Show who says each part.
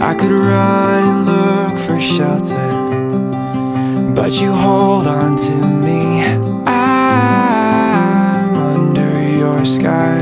Speaker 1: I could run and look for shelter, but you hold on to me. I'm under your sky.